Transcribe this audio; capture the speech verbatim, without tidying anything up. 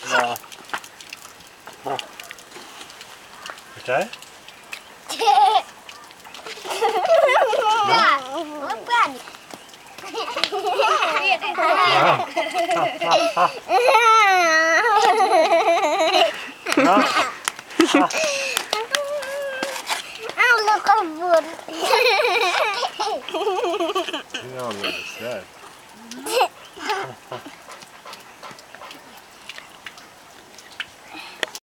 No. Percaya? Look over. You know what I said.